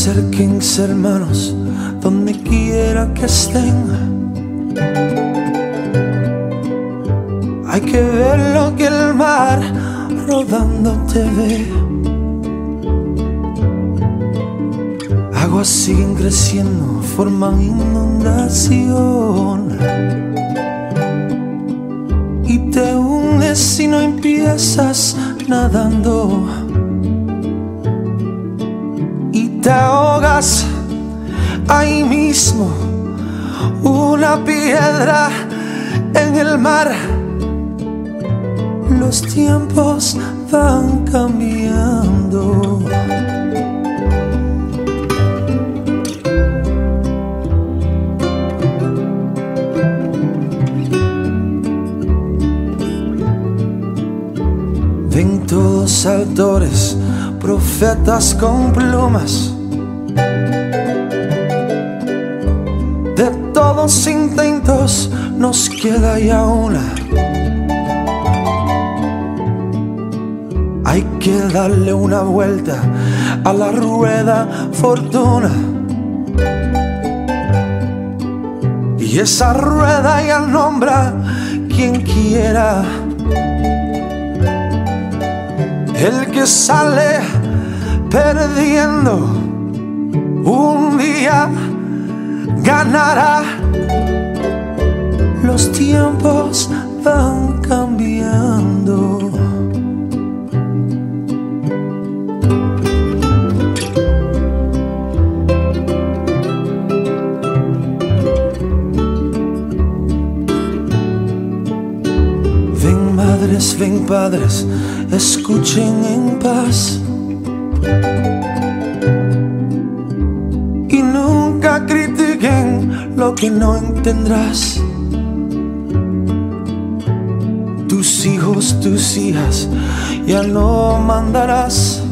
Acérquense, hermanos, donde quiera que estén. Hay que ver lo que el mar rodando te ve. Aguas siguen creciendo, forman inundación, y te hundes si no empiezas nadando, y te ahogas ahí mismo, una piedra en el mar. Los tiempos van cambiando. Ven todos autores, profetas con plumas. De todos intentos nos queda ya una. Hay que darle una vuelta a la rueda fortuna, y esa rueda ya nombra quien quiera. El que sale perdiendo un día ganará. Los tiempos van cambiando. Ven madres, ven padres, escuchen en paz, y nunca critiquen lo que no entenderás. Tus hijos, tus hijas, ya no mandarás.